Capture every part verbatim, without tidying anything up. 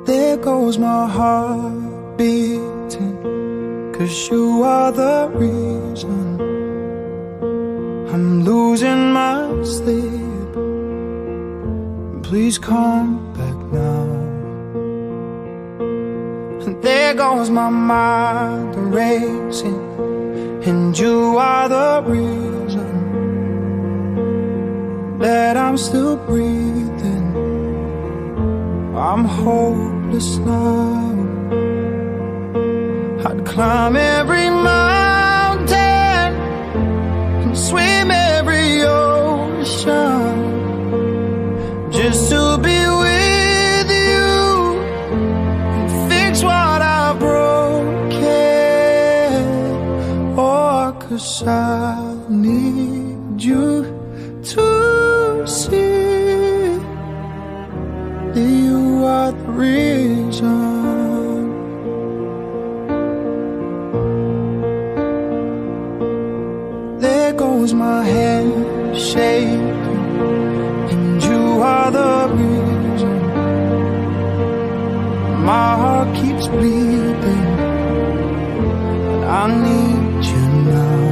There goes my heart beating, 'cause you are the reason I'm losing my sleep. Please come back now. And there goes my mind racing, and you are the reason that I'm still breathing. I'm hopeless now. I'd climb every mountain and swim every ocean just to be with you and fix what I've broken. Oh, 'cause I need you to see that you are the reason. There goes my hand shaking, and you are the reason. My heart keeps bleeding, and I need you now.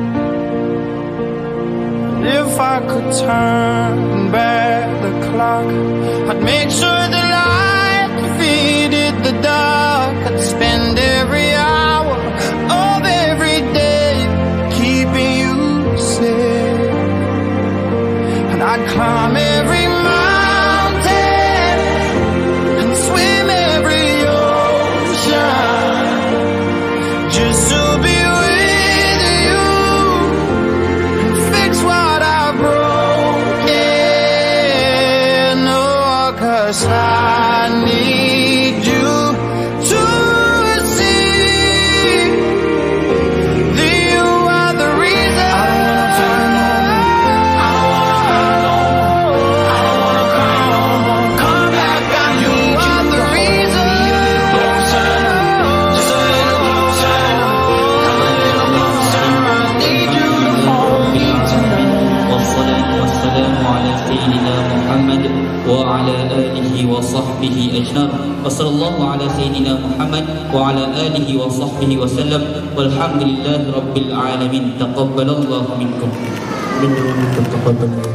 And if I could turn back the clock, I'd make sure the light defeated the dark. I'd spend every hour of every day keeping you safe, and I'd climb every mountain and swim every ocean just to be with you and fix what I've broken. Oh, 'cause I need you to see that you are the reason. I wanna find home. I wanna find home. Come back, I need you. You are the reason. Closer, just a little closer. Come a little closer. I need you to hold me tonight. والصلاة والسلام على سيدنا محمد وعلى آله وصحبه أجمعين. وصلى الله على سيدنا محمد وعلى آله وصحبه وسلم والحمد لله رب العالمين. تقبل الله منكم. منكم تقبل الله.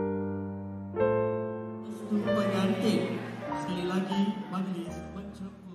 Pertanyaan A, sekali lagi majlis